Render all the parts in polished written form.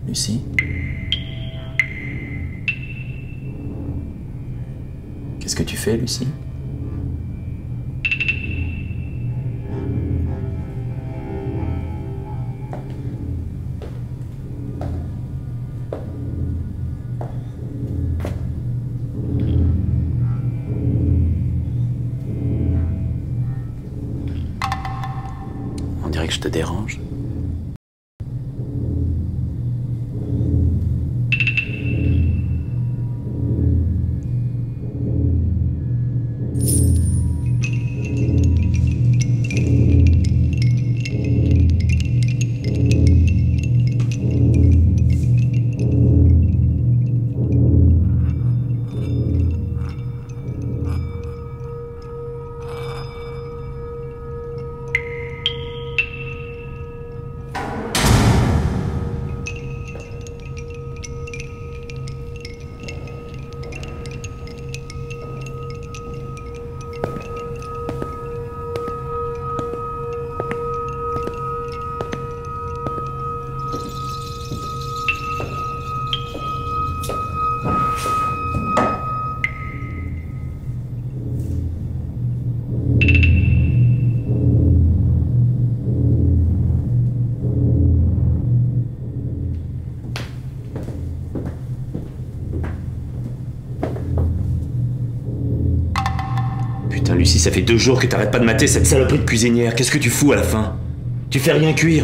Lucie? Qu'est-ce que tu fais, Lucie? On dirait que je te dérange. Putain, Lucie, ça fait 2 jours que t'arrêtes pas de mater cette saloperie de cuisinière. Qu'est-ce que tu fous à la fin? Tu fais rien cuire.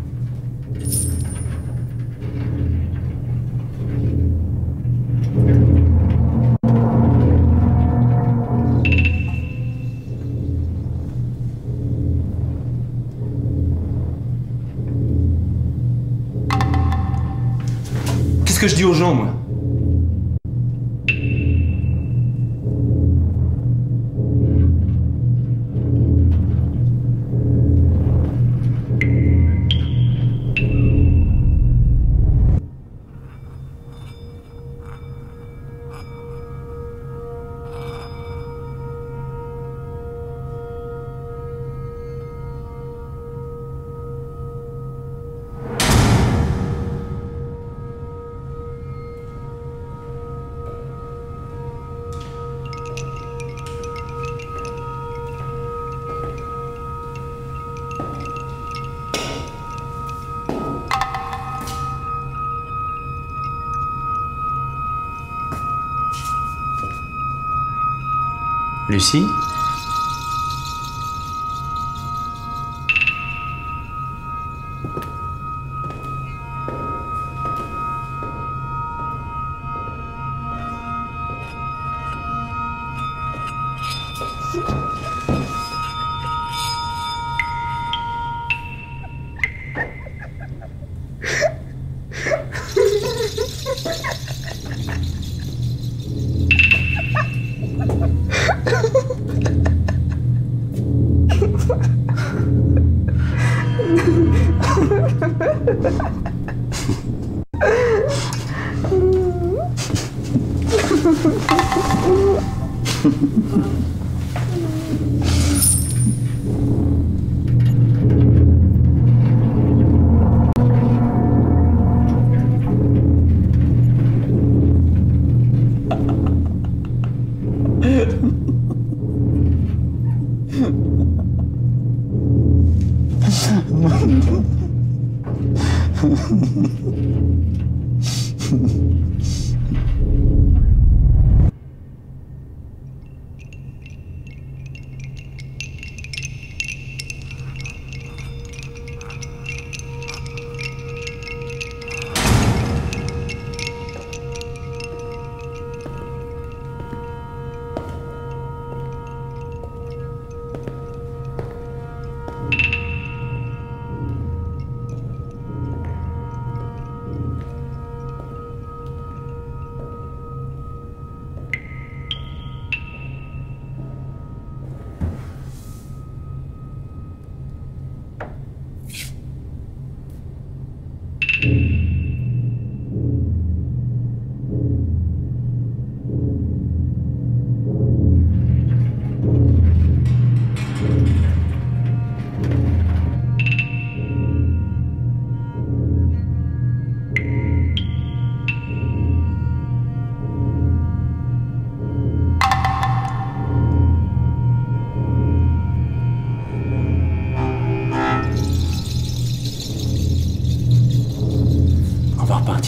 Qu'est-ce que je dis aux gens, moi? Lucie?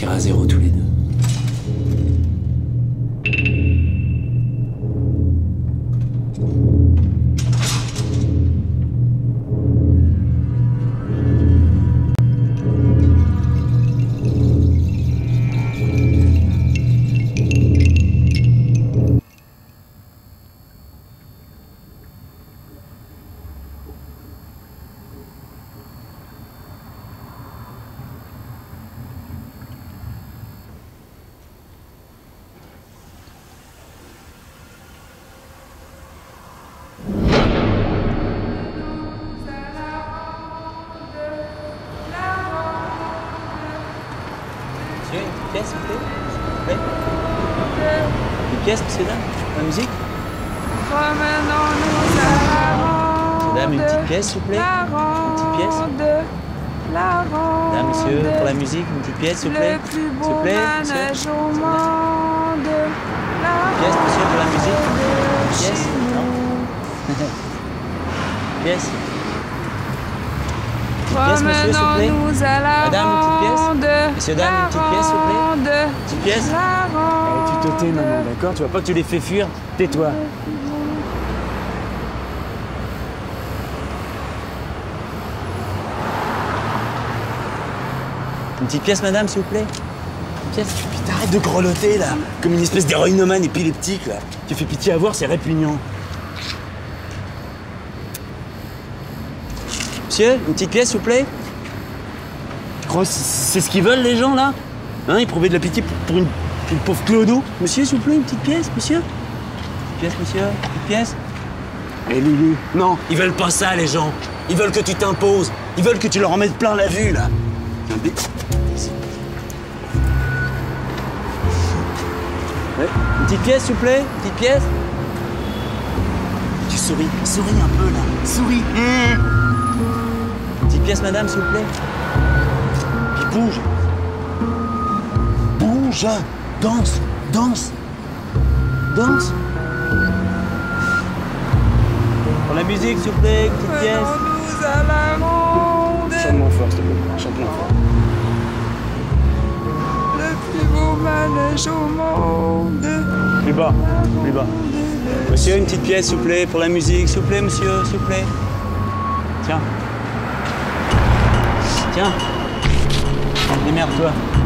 repartir à zéro tous les deux. Une pièce, s'il vous plaît? Une pièce, monsieur, dame? La musique? Dame, une petite pièce, s'il vous plaît? Une petite pièce? Dame, monsieur, pour la musique, une petite pièce, s'il vous plaît? S'il vous plaît, monsieur? Une pièce, monsieur, pour la musique? Une pièce? Non? Une pièce? Une pièce, monsieur, s'il vous plaît? Madame, une petite pièce? Monsieur, dame, une petite pièce, s'il vous plaît? Une petite pièce? Tu te tais, maman, d'accord? Tu vois pas que tu les fais fuir? Tais-toi. Une petite pièce, madame, s'il vous plaît? Une pièce? Puis t'arrêtes de grelotter, là, comme une espèce d'héroïnomane épileptique, là. Tu fais pitié à voir, c'est répugnant. Monsieur, une petite pièce, s'il vous plaît? Tu crois que c'est ce qu'ils veulent, les gens, là? Hein, ils prouvaient de la pitié pour une pauvre Clodo? Monsieur, s'il vous plaît, une petite pièce, monsieur? Une pièce, monsieur? Une pièce? Eh, Lulu, non, ils veulent pas ça, les gens. Ils veulent que tu t'imposes. Ils veulent que tu leur en mettes plein la vue, là. Ici. Ouais. Une petite pièce, s'il vous plaît? Une petite pièce? Tu souris un peu, là. Souris. Une petite pièce, madame, s'il vous plaît? Puis bouge. Bouge. Danse. Danse. Danse. Pour la musique, s'il vous plaît, une petite pièce? Chante-moi fort, s'il te plaît. Chante-moi fort. Le plus beau manège au monde. Plus bas. Plus bas. Monsieur, une petite pièce, s'il vous plaît, pour la musique, s'il vous plaît, monsieur, s'il vous plaît. Tiens. Tiens. Démerde-toi.